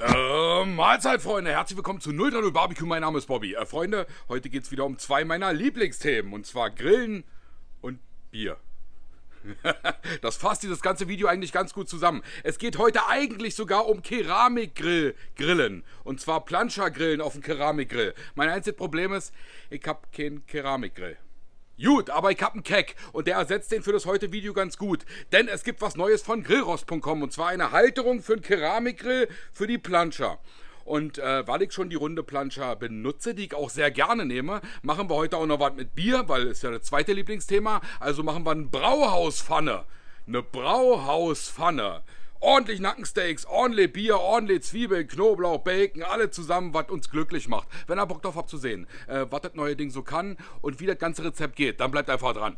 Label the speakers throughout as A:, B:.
A: Mahlzeit, Freunde. Herzlich willkommen zu 030 Barbecue. Mein Name ist Bobby. Freunde, heute geht es wieder um zwei meiner Lieblingsthemen. Und zwar Grillen und Bier. Das fasst dieses ganze Video eigentlich ganz gut zusammen. Es geht heute eigentlich sogar um Keramikgrillen. Und zwar Plancha-Grillen auf dem Keramikgrill. Mein einziges Problem ist, ich habe keinen Keramikgrill. Gut, aber ich habe einen Keck und der ersetzt den für das heute Video ganz gut. Denn es gibt was Neues von Grillrost.com und zwar eine Halterung für einen Keramikgrill für die Plancha. Und weil ich schon die runde Plancha benutze, die ich auch sehr gerne nehme, machen wir heute auch noch was mit Bier, weil es ja das zweite Lieblingsthema. Also machen wir eine Brauhauspfanne. Eine Brauhauspfanne. Ordentlich Nackensteaks, ordentlich Bier, ordentlich Zwiebeln, Knoblauch, Bacon, alle zusammen, was uns glücklich macht. Wenn ihr Bock drauf habt zu sehen, was das neue Ding so kann und wie das ganze Rezept geht, dann bleibt einfach dran.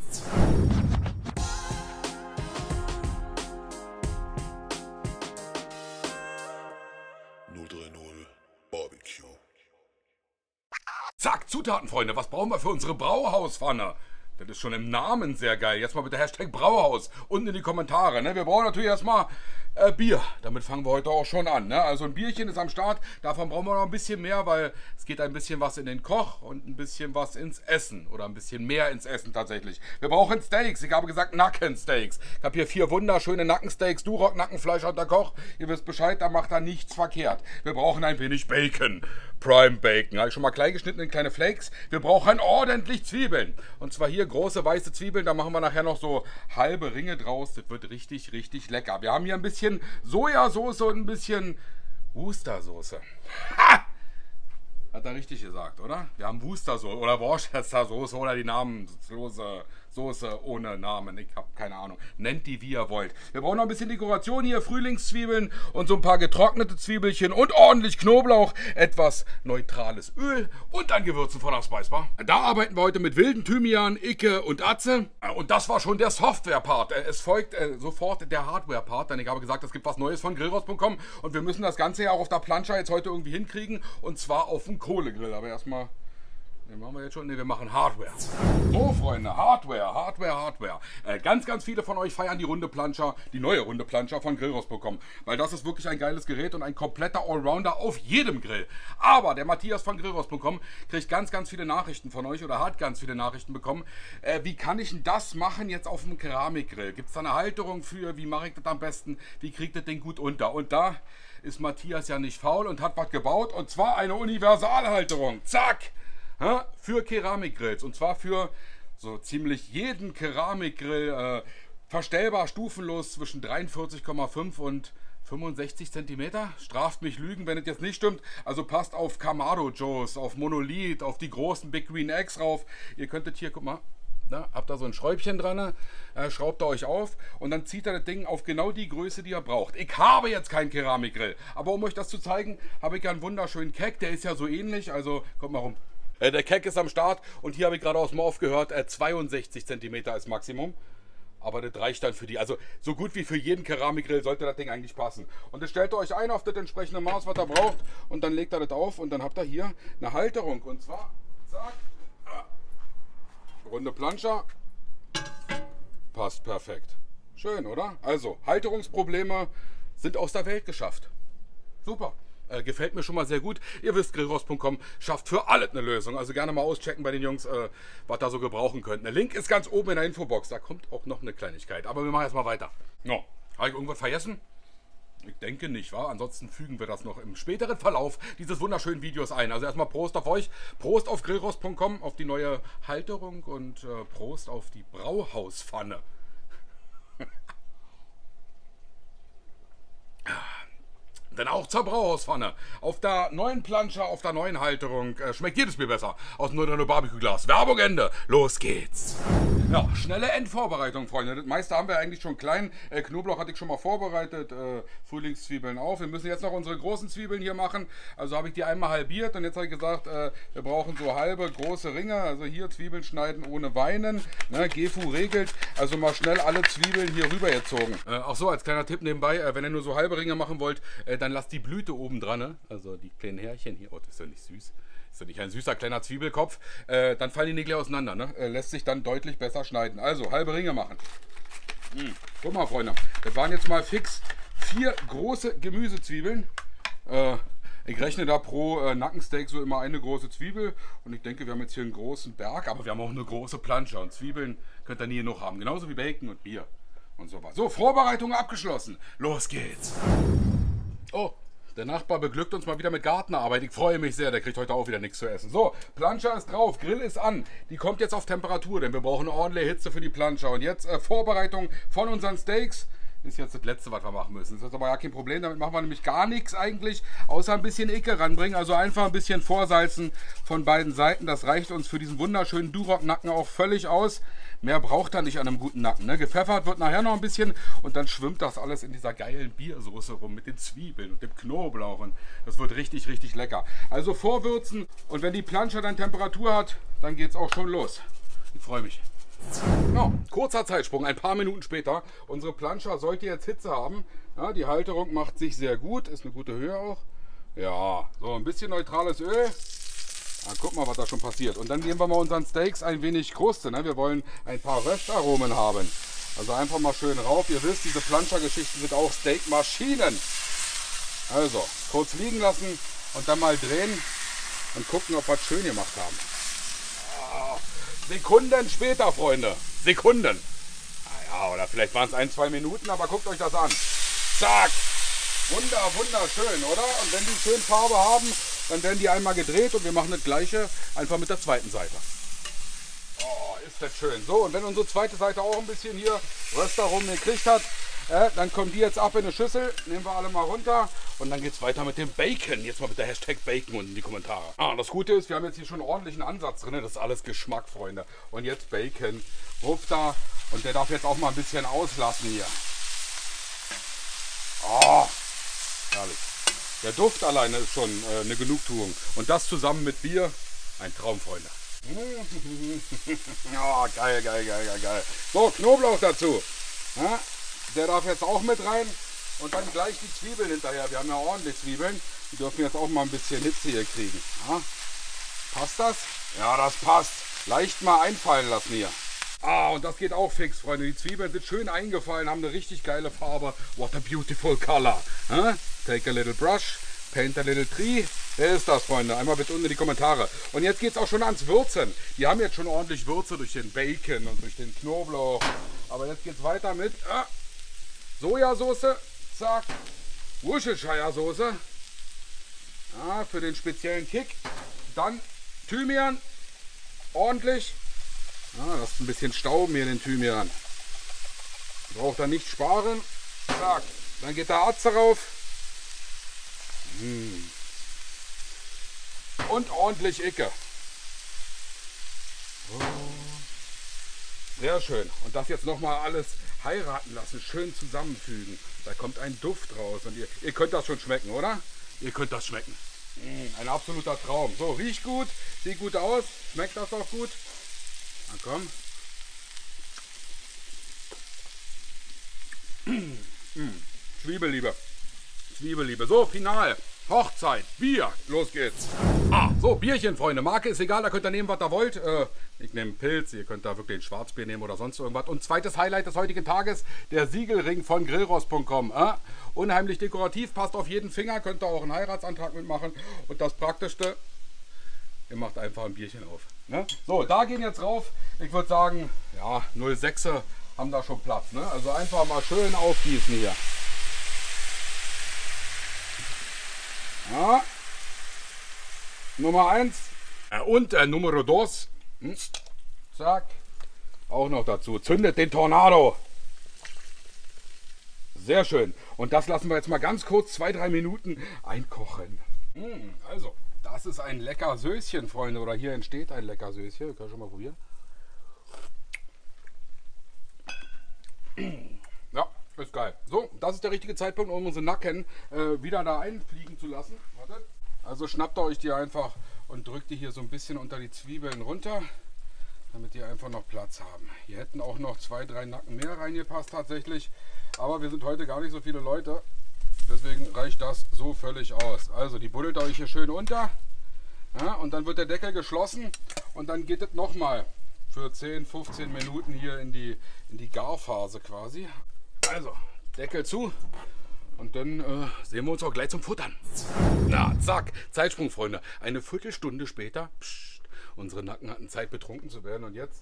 B: Barbecue.
A: Zack, Zutaten, Freunde. Was brauchen wir für unsere Brauhauspfanne? Das ist schon im Namen sehr geil. Jetzt mal bitte Hashtag Brauhaus unten in die Kommentare. Ne? Wir brauchen natürlich erstmal Bier. Damit fangen wir heute auch schon an. Ne? Also ein Bierchen ist am Start. Davon brauchen wir noch ein bisschen mehr, weil es geht ein bisschen was in den Koch und ein bisschen was ins Essen. Oder ein bisschen mehr ins Essen tatsächlich. Wir brauchen Steaks. Ich habe gesagt Nackensteaks. Ich habe hier 4 wunderschöne Nackensteaks. Duroc, Nackenfleisch und der Koch. Ihr wisst Bescheid, da macht er nichts verkehrt. Wir brauchen ein wenig Bacon. Prime Bacon. Habe ich schon mal klein geschnitten in kleine Flakes. Wir brauchen ordentlich Zwiebeln. Und zwar hier große weiße Zwiebeln. Da machen wir nachher noch so halbe Ringe draus. Das wird richtig, richtig lecker. Wir haben hier ein bisschen Sojasauce und ein bisschen Worcestersoße. Ha! Hat er richtig gesagt, oder? Wir haben Worcestersoße oder Worcestersoße oder die namenslose Soße ohne Namen. Ich habe keine Ahnung. Nennt die, wie ihr wollt. Wir brauchen noch ein bisschen Dekoration hier. Frühlingszwiebeln und so ein paar getrocknete Zwiebelchen und ordentlich Knoblauch. Etwas neutrales Öl und dann Gewürzen von der Spice Bar. Da arbeiten wir heute mit wilden Thymian, Icke und Atze. Und das war schon der Software-Part. Es folgt sofort der Hardware-Part, denn ich habe gesagt, es gibt was Neues von Grillrost.com und wir müssen das Ganze ja auch auf der Plancha jetzt heute irgendwie hinkriegen und zwar auf dem Kohlegrill. Aber erstmal... Den machen wir jetzt schon. Ne, wir machen Hardware. So, Freunde, Hardware. Ganz, ganz viele von euch feiern die runde Plancha, die neue runde Plancha von Grillrost.com. Weil das ist wirklich ein geiles Gerät und ein kompletter Allrounder auf jedem Grill. Aber der Matthias von Grillrost.com kriegt ganz, ganz viele Nachrichten von euch oder hat ganz viele Nachrichten bekommen. Wie kann ich denn das machen jetzt auf dem Keramikgrill? Gibt es da eine Halterung für? Wie mache ich das am besten? Wie kriegt das Ding gut unter? Und da ist Matthias ja nicht faul und hat was gebaut. Und zwar eine Universalhalterung. Zack! Für Keramikgrills und zwar für so ziemlich jeden Keramikgrill, verstellbar stufenlos zwischen 43,5 und 65 cm. Straft mich Lügen, wenn es jetzt nicht stimmt. Also passt auf Kamado Joes, auf Monolith, auf die großen Big Green Eggs rauf. Ihr könntet hier, guck mal, da habt ihr so ein Schräubchen dran, schraubt ihr euch auf und dann zieht ihr das Ding auf genau die Größe, die ihr braucht. Ich habe jetzt keinen Keramikgrill, aber um euch das zu zeigen, habe ich ja einen wunderschönen Keck, der ist ja so ähnlich, also kommt mal rum. Der Keck ist am Start und hier habe ich gerade aus dem Off gehört, 62 cm ist Maximum. Aber das reicht dann für die, also so gut wie für jeden Keramikgrill sollte das Ding eigentlich passen. Und das stellt ihr euch ein auf das entsprechende Maß, was ihr braucht und dann legt ihr das auf und dann habt ihr hier eine Halterung. Und zwar, zack, runde Plancha, passt perfekt. Schön, oder? Also, Halterungsprobleme sind aus der Welt geschafft. Super. Gefällt mir schon mal sehr gut. Ihr wisst, Grillrost.com schafft für alles eine Lösung. Also gerne mal auschecken bei den Jungs, was da so gebrauchen könnt. Der Link ist ganz oben in der Infobox. Da kommt auch noch eine Kleinigkeit. Aber wir machen erstmal weiter. No. Habe ich irgendwas vergessen? Ich denke nicht, wa? Ansonsten fügen wir das noch im späteren Verlauf dieses wunderschönen Videos ein. Also erstmal Prost auf euch. Prost auf Grillrost.com, auf die neue Halterung und Prost auf die Brauhauspfanne. Denn auch zur Brauhauspfanne. Auf der neuen Plancha, auf der neuen Halterung schmeckt jedes Bier besser. Aus dem 030 Barbecue Glas. Werbung Ende. Los geht's. Ja, schnelle Endvorbereitung, Freunde. Das meiste haben wir eigentlich schon klein. Knoblauch hatte ich schon mal vorbereitet. Frühlingszwiebeln auf. Wir müssen jetzt noch unsere großen Zwiebeln hier machen. Also habe ich die einmal halbiert. Und jetzt habe ich gesagt, wir brauchen so halbe große Ringe. Also hier Zwiebeln schneiden ohne Weinen. Ne, Gefu regelt. Also mal schnell alle Zwiebeln hier rüber gezogen. Ach so, als kleiner Tipp nebenbei. Wenn ihr nur so halbe Ringe machen wollt, dann lasst die Blüte oben dran. Ne? Also die kleinen Härchen hier. Oh, das ist ja nicht süß. Ist ja nicht ein süßer kleiner Zwiebelkopf. Dann fallen die Nägel auseinander. Ne? Lässt sich dann deutlich besser schneiden. Also halbe Ringe machen. Guck mal, Freunde. Das waren jetzt mal fix 4 große Gemüsezwiebeln. Ich rechne da pro Nackensteak so immer eine große Zwiebel. Und ich denke, wir haben jetzt hier einen großen Berg, aber wir haben auch eine große Plansche. Und Zwiebeln könnt ihr nie genug haben. Genauso wie Bacon und Bier und so was. So, Vorbereitung abgeschlossen. Los geht's. Oh, der Nachbar beglückt uns mal wieder mit Gartenarbeit. Ich freue mich sehr, der kriegt heute auch wieder nichts zu essen. So, Plansche ist drauf, Grill ist an. Die kommt jetzt auf Temperatur, denn wir brauchen eine ordentliche Hitze für die Plansche. Und jetzt Vorbereitung von unseren Steaks. Ist jetzt das Letzte, was wir machen müssen. Das ist aber ja kein Problem, damit machen wir nämlich gar nichts eigentlich, außer ein bisschen Icke ranbringen. Also einfach ein bisschen vorsalzen von beiden Seiten. Das reicht uns für diesen wunderschönen Duroc-Nacken auch völlig aus. Mehr braucht er nicht an einem guten Nacken. Ne? Gepfeffert wird nachher noch ein bisschen und dann schwimmt das alles in dieser geilen Biersoße rum mit den Zwiebeln und dem Knoblauch. Und das wird richtig, richtig lecker. Also vorwürzen und wenn die Plansche dann Temperatur hat, dann geht es auch schon los. Ich freue mich. Ja, kurzer Zeitsprung, ein paar Minuten später. Unsere Plansche sollte jetzt Hitze haben. Ja, die Halterung macht sich sehr gut, ist eine gute Höhe auch. Ja, so ein bisschen neutrales Öl. Guck mal, was da schon passiert. Und dann geben wir mal unseren Steaks ein wenig Kruste. Ne? Wir wollen ein paar Röstaromen haben. Also einfach mal schön rauf. Ihr wisst, diese Planscher-Geschichten sind auch Steakmaschinen. Also, kurz liegen lassen und dann mal drehen und gucken, ob wir es schön gemacht haben. Sekunden später, Freunde. Sekunden. Naja, oder vielleicht waren es 1-2 Minuten, aber guckt euch das an. Zack. Wunderschön, oder? Und wenn die schön Farbe haben, dann werden die einmal gedreht und wir machen das gleiche einfach mit der zweiten Seite. Oh, ist das schön. So, und wenn unsere zweite Seite auch ein bisschen hier Röstaromen gekriegt hat, dann kommen die jetzt ab in eine Schüssel. Nehmen wir alle mal runter und dann geht es weiter mit dem Bacon. Jetzt mal mit der Hashtag Bacon unten in die Kommentare. Das Gute ist, wir haben jetzt hier schon einen ordentlichen Ansatz drin. Das ist alles Geschmack, Freunde. Und jetzt Bacon. Rupf da. Und der darf jetzt auch mal ein bisschen auslassen hier. Oh, herrlich. Der Duft alleine ist schon eine Genugtuung. Und das zusammen mit Bier, ein Traum, Freunde. Ja, geil. So, Knoblauch dazu. Ja, der darf jetzt auch mit rein. Und dann gleich die Zwiebeln hinterher. Wir haben ja ordentlich Zwiebeln. Die dürfen jetzt auch mal ein bisschen Hitze hier kriegen. Ja, passt das? Ja, das passt. Leicht mal einfallen lassen hier. Und das geht auch fix, Freunde. Die Zwiebeln sind schön eingefallen, haben eine richtig geile Farbe. What a beautiful color. Take a little brush, paint a little tree. Wer ist das, Freunde? Einmal bitte unten in die Kommentare. Und jetzt geht es auch schon ans Würzen. Die haben jetzt schon ordentlich Würze durch den Bacon und durch den Knoblauch. Aber jetzt geht es weiter mit Sojasauce. Zack. Worcestershire-Soße. Für den speziellen Kick. Dann Thymian. Ordentlich. Lasst ein bisschen stauben hier den Thymian. Braucht er nicht sparen. Zack. Dann geht der Atze rauf. Und ordentlich Icke. Sehr schön. Und das jetzt nochmal alles heiraten lassen. Schön zusammenfügen. Da kommt ein Duft raus. Und ihr könnt das schon schmecken, oder? Ihr könnt das schmecken. Ein absoluter Traum. So, riecht gut. Sieht gut aus. Schmeckt das auch gut. Na komm. Zwiebelliebe. So, final. Hochzeit. Bier. Los geht's. So, Bierchen, Freunde. Marke ist egal, da könnt ihr nehmen, was ihr wollt. Ich nehme Pilz, ihr könnt da wirklich ein Schwarzbier nehmen oder sonst irgendwas. Und zweites Highlight des heutigen Tages, der Siegelring von grillrost.com. Unheimlich dekorativ, passt auf jeden Finger, könnt ihr auch einen Heiratsantrag mitmachen. Und das Praktischste, ihr macht einfach ein Bierchen auf. Ne? So, da gehen jetzt rauf. Ich würde sagen, ja, 0,6 haben da schon Platz. Ne? Also einfach mal schön aufgießen hier. Ja. Nummer 1 und Nummer 2. Zack. Auch noch dazu. Zündet den Tornado. Sehr schön. Und das lassen wir jetzt mal ganz kurz 2-3 Minuten einkochen. Also, das ist ein lecker Söschen, Freunde. Oder hier entsteht ein lecker Söschen. Wir können schon mal probieren. Ja, ist geil. So, das ist der richtige Zeitpunkt, um unsere Nacken wieder da einfliegen zu lassen. Wartet. Also schnappt ihr euch die einfach und drückt die hier so ein bisschen unter die Zwiebeln runter, damit die einfach noch Platz haben. Hier hätten auch noch 2-3 Nacken mehr reingepasst tatsächlich. Aber wir sind heute gar nicht so viele Leute. Deswegen reicht das so völlig aus. Also die buddelt euch hier schön unter. Ja, und dann wird der Deckel geschlossen. Und dann geht es nochmal für 10-15 Minuten hier in die Garphase quasi. Also Deckel zu. Und dann sehen wir uns auch gleich zum Futtern. Na, zack, Zeitsprung, Freunde. Eine Viertelstunde später, pssst, unsere Nacken hatten Zeit, betrunken zu werden. Und jetzt?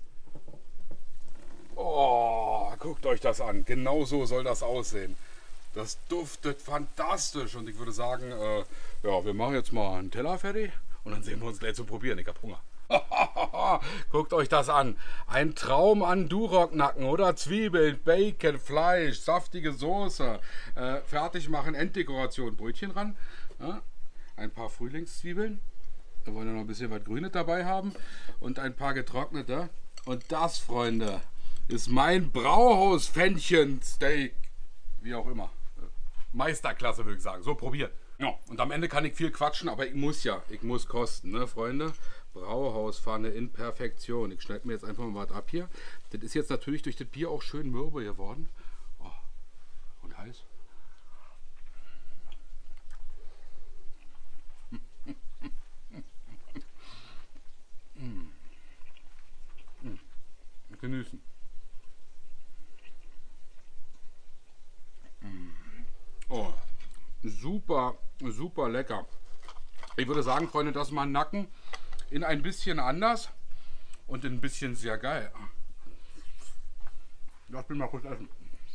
A: Oh, guckt euch das an. Genau so soll das aussehen. Das duftet fantastisch. Und ich würde sagen, ja, wir machen jetzt mal einen Teller fertig. Und dann sehen wir uns gleich zum Probieren. Ich hab Hunger. Guckt euch das an. Ein Traum an Duroc-Nacken oder Zwiebeln, Bacon, Fleisch, saftige Soße. Fertig machen, Enddekoration. Brötchen ran. Ja, ein paar Frühlingszwiebeln. Wir wollen ja noch ein bisschen was Grünes dabei haben. Und ein paar getrocknete. Und das, Freunde, ist mein Brauhaus-Fännchen-Steak. Wie auch immer. Meisterklasse, würde ich sagen. So, probiert. Ja, und am Ende kann ich viel quatschen, aber ich muss kosten, ne, Freunde? Brauhauspfanne in Perfektion. Ich schneide mir jetzt einfach mal was ab hier. Das ist jetzt natürlich durch das Bier auch schön mürbe geworden. Oh, und heiß. Genießen. Oh, super, super lecker. Ich würde sagen, Freunde, das ist mal ein Nacken in ein bisschen anders und in ein bisschen sehr geil. Lass mich mal kurz essen.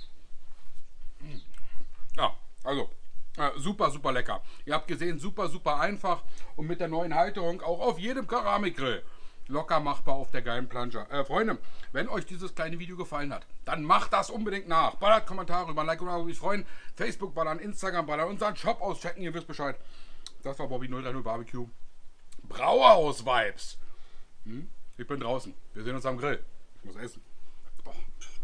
A: Ja, also super, super lecker. Ihr habt gesehen, super, super einfach und mit der neuen Halterung auch auf jedem Keramikgrill. Locker machbar auf der geilen Planscher. Freunde, wenn euch dieses kleine Video gefallen hat, dann macht das unbedingt nach. Ballert Kommentare über, Like oder würde mich freuen. Facebook ballern, Instagram ballern, unseren Shop auschecken, ihr wisst Bescheid. Das war Bobby 030 Barbecue. Brauhaus-Vibes. Ich bin draußen. Wir sehen uns am Grill. Ich muss essen. Oh.